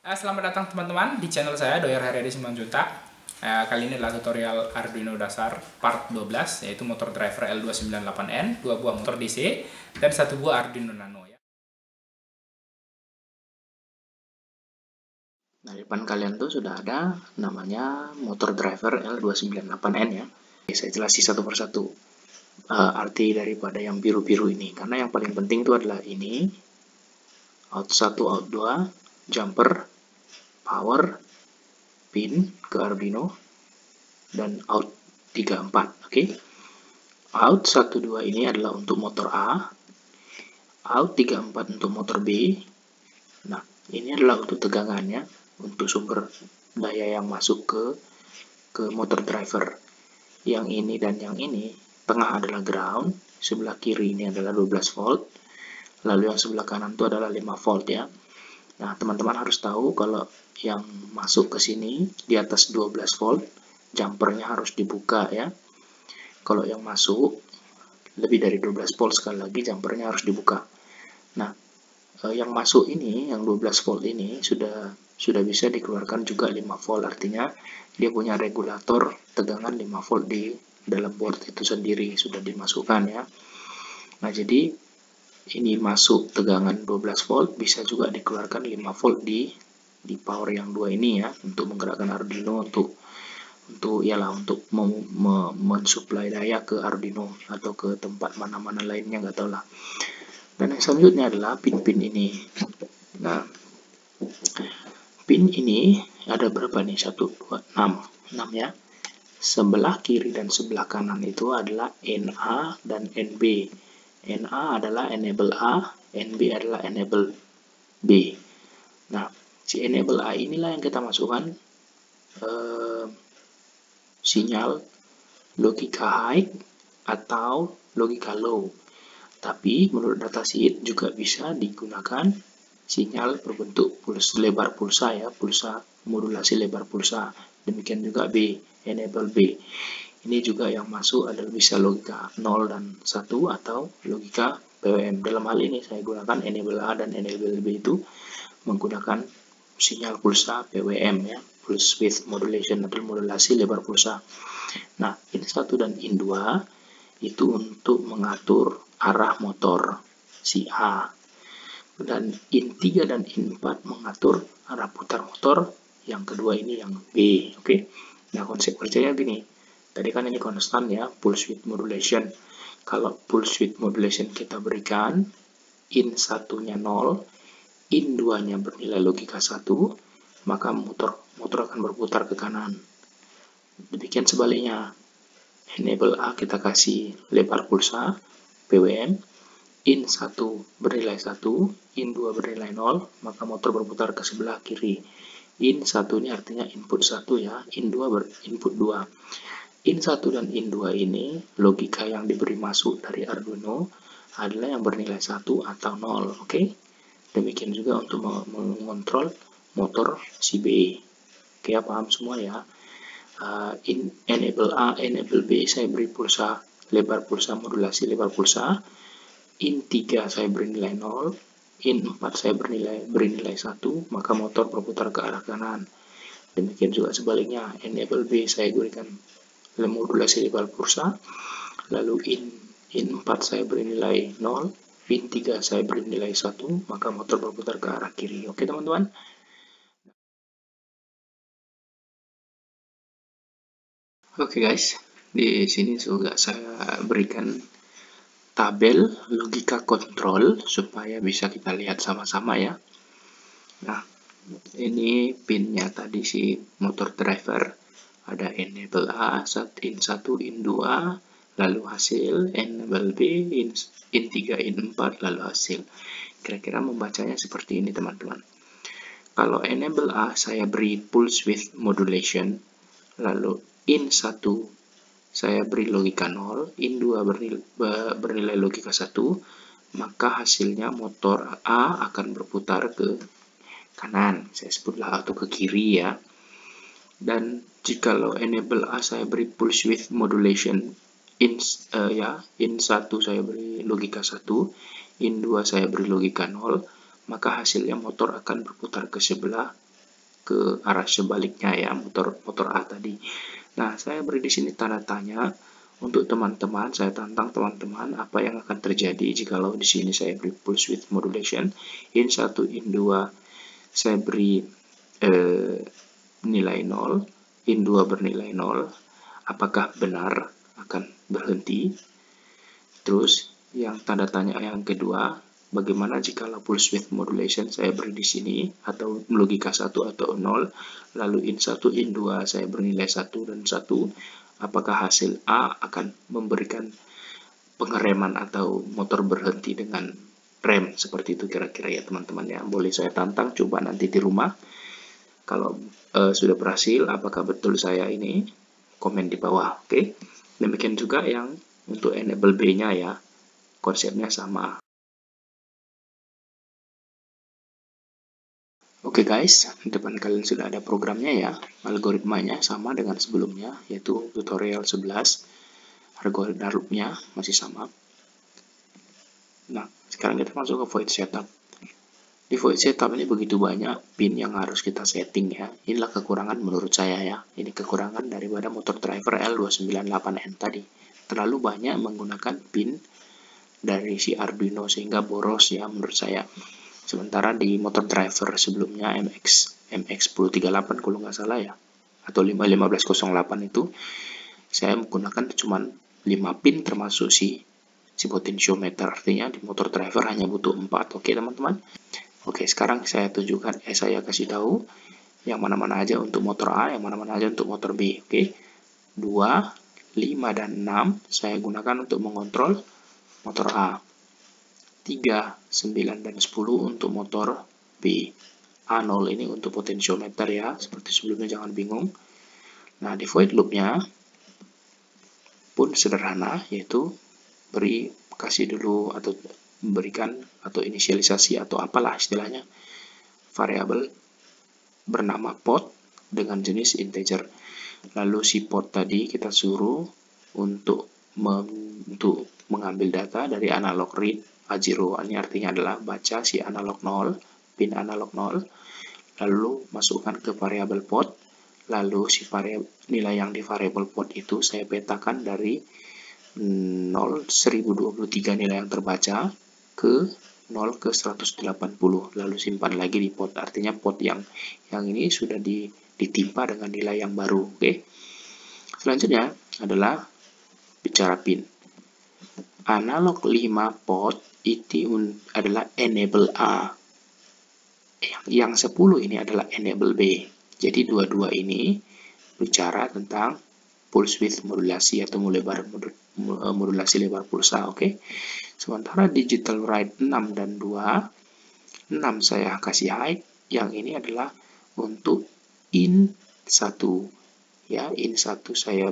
Selamat datang teman-teman di channel saya Doyer Haryadi Simanjuntak. Kali ini adalah tutorial Arduino dasar part 12, yaitu motor driver L298N, 2 buah motor DC, dan 1 buah Arduino Nano. Nah, di depan kalian tuh sudah ada namanya motor driver L298N ya. Oke, saya jelasin satu persatu arti daripada yang biru-biru ini. Karena yang paling penting itu adalah ini, out 1, out 2, jumper, power, pin ke Arduino, dan out 3, 4. Oke. Out 1, 2 ini adalah untuk motor A, out 3, 4 untuk motor B. Nah, ini adalah untuk tegangannya, untuk sumber daya yang masuk ke motor driver. Yang ini dan yang ini, tengah adalah ground, sebelah kiri ini adalah 12 volt, lalu yang sebelah kanan itu adalah 5 volt ya. Nah, teman-teman harus tahu kalau yang masuk ke sini di atas 12 volt, jumpernya harus dibuka ya. Kalau yang masuk lebih dari 12 volt, sekali lagi jumpernya harus dibuka. Nah, yang masuk ini, yang 12 volt ini sudah bisa dikeluarkan juga 5 volt, artinya dia punya regulator tegangan 5 volt di dalam board itu sendiri sudah dimasukkan ya. Nah, jadi ini masuk tegangan 12 volt, bisa juga dikeluarkan 5 volt di power yang dua ini ya, untuk menggerakkan Arduino untuk mensuplai daya ke Arduino atau ke tempat mana-mana lainnya, nggak tahu lah. Dan yang selanjutnya adalah pin-pin ini. Nah, pin ini ada berapa nih? 1, 2, 6 ya. Sebelah kiri dan sebelah kanan itu adalah NA dan NB. NA adalah enable A, NB adalah enable B. Nah, si enable A inilah yang kita masukkan sinyal logika high atau logika low. Tapi menurut datasheet juga bisa digunakan sinyal berbentuk lebar pulsa ya, pulsa modulasi lebar pulsa. Demikian juga B, enable B. Ini juga yang masuk adalah bisa logika 0 dan 1 atau logika PWM. Dalam hal ini saya gunakan enable A dan enable B itu menggunakan sinyal pulsa PWM ya, pulse width modulation atau modulasi lebar pulsa. Nah, in 1 dan in 2 itu untuk mengatur arah motor si A. Dan in 3 dan in 4 mengatur arah putar motor yang kedua ini yang B. Oke. Nah, konsep kerjanya gini. Tadi kan ini konstan ya, pulse width modulation. Kalau pulse width modulation kita berikan in 1-nya 0, in 2-nya bernilai logika 1, maka motor akan berputar ke kanan. Demikian sebaliknya, enable A kita kasih lebar pulsa PWM, in 1 bernilai 1, in 2 bernilai 0, maka motor berputar ke sebelah kiri. In 1 ini artinya input 1 ya, in 2 input 2. In 1 dan in 2 ini logika yang diberi masuk dari Arduino adalah yang bernilai 1 atau 0. Oke? Demikian juga untuk mengontrol motor si B. Oke, paham semua ya? In enable A, enable B saya beri pulsa lebar pulsa, modulasi lebar pulsa. In 3 saya beri nilai 0, in 4 saya beri nilai 1, maka motor berputar ke arah kanan. Demikian juga sebaliknya, enable B saya berikan modulasi lebar pulsa, lalu in 4 saya beri nilai 0, in 3 saya beri nilai 1, maka motor berputar ke arah kiri. Oke teman-teman? Oke guys, di sini juga saya berikan tabel logika kontrol supaya bisa kita lihat sama-sama ya. Nah, ini pinnya tadi si motor driver. Ada enable A, in 1, in 2, lalu hasil, enable B, in 3, in 4, lalu hasil. Kira-kira membacanya seperti ini teman-teman. Kalau enable A saya beri pulse width modulation, lalu in 1 saya beri logika 0, in 2 bernilai logika 1, maka hasilnya motor A akan berputar ke kanan, saya sebutlah, atau ke kiri ya. Dan jikalau enable A saya beri pulse width modulation, in 1 saya beri logika 1, in 2 saya beri logika 0, maka hasilnya motor akan berputar ke sebelah ke arah sebaliknya ya, motor A tadi. Nah, saya beri di sini tanda tanya untuk teman-teman. Saya tantang teman-teman apa yang akan terjadi jikalau di sini saya beri pulse width modulation in 1, in 2 saya beri nilai 0, in 2 bernilai 0, apakah benar akan berhenti? Terus yang tanda tanya yang kedua, bagaimana jika pulse width modulation saya beri di sini atau logika 1 atau 0, lalu in 1, in 2 saya bernilai 1 dan 1, apakah hasil A akan memberikan pengereman atau motor berhenti dengan rem? Seperti itu kira-kira ya teman-teman ya. Boleh saya tantang, coba nanti di rumah. Kalau sudah berhasil, apakah betul saya ini? Komen di bawah, oke? Demikian juga yang untuk enable B-nya ya, konsepnya sama. Oke guys, di depan kalian sudah ada programnya ya, algoritmanya sama dengan sebelumnya, yaitu tutorial 11, algoritma loop-nya masih sama. Nah, sekarang kita masuk ke void setup. Di void setup ini begitu banyak pin yang harus kita setting ya. Inilah kekurangan menurut saya ya. Ini kekurangan daripada motor driver L298N tadi. Terlalu banyak menggunakan pin dari si Arduino sehingga boros ya menurut saya. Sementara di motor driver sebelumnya MX1038 kalau nggak salah ya, atau 1508 itu saya menggunakan cuma 5 pin termasuk si potentiometer. Artinya di motor driver hanya butuh 4. Oke teman-teman. Oke, sekarang saya tunjukkan, saya kasih tahu yang mana-mana aja untuk motor A, yang mana-mana aja untuk motor B. Oke, 2, 5, dan 6 saya gunakan untuk mengontrol motor A. 3, 9, dan 10 untuk motor B. A0 ini untuk potentiometer ya, seperti sebelumnya, jangan bingung. Nah, di void loop-nya pun sederhana, yaitu kasih dulu atau memberikan atau inisialisasi atau apalah istilahnya variabel bernama pot dengan jenis integer. Lalu si pot tadi kita suruh untuk mengambil data dari analog read A0. Ini artinya adalah baca si analog 0, pin analog 0, lalu masukkan ke variabel pot. Lalu si nilai yang di variabel pot itu saya petakan dari 1023 nilai yang terbaca ke 0 ke 180, lalu simpan lagi di pot. Artinya pot yang ini sudah ditimpa dengan nilai yang baru. Oke. Selanjutnya adalah bicara pin. Analog 5 pot itu adalah enable A. Yang 10 ini adalah enable B. Jadi dua-dua ini bicara tentang pulse width modulasi atau modulasi lebar pulsa. Oke. Sementara digital write 6 dan 2, 6 saya kasih high, yang ini adalah untuk in 1 ya, in 1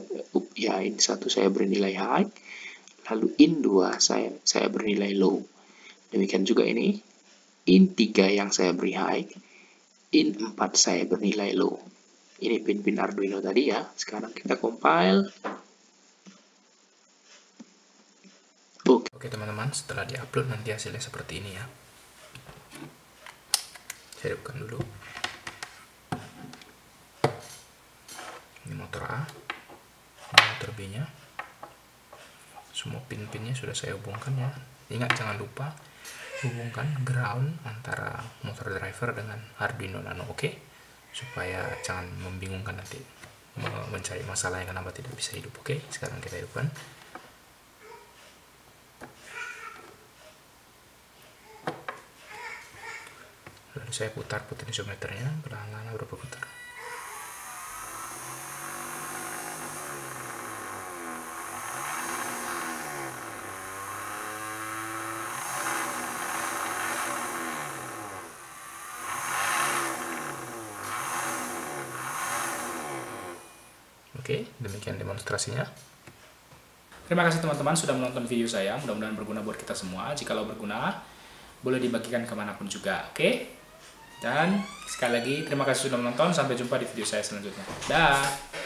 saya beri nilai high, lalu in 2 saya beri nilai low. Demikian juga ini in 3 yang saya beri high, in 4 saya bernilai low. Ini pin-pin Arduino tadi ya. Sekarang kita compile. Oke teman-teman, setelah diupload nanti hasilnya seperti ini ya. Saya hidupkan dulu. Ini motor A, ini motor B nya. Semua pin-pinnya sudah saya hubungkan ya. Ingat, jangan lupa hubungkan ground antara motor driver dengan Arduino Nano, oke? Supaya jangan membingungkan nanti mencari masalah yang kenapa tidak bisa hidup. Oke, sekarang kita hidupkan. Lalu saya putar potentiometernya, perlahan-lahan berapa putar. Oke, demikian demonstrasinya. Terima kasih teman-teman sudah menonton video saya. Mudah-mudahan berguna buat kita semua. Jikalau berguna, boleh dibagikan kemanapun juga. Oke? Dan sekali lagi terima kasih sudah menonton. Sampai jumpa di video saya selanjutnya. Dah.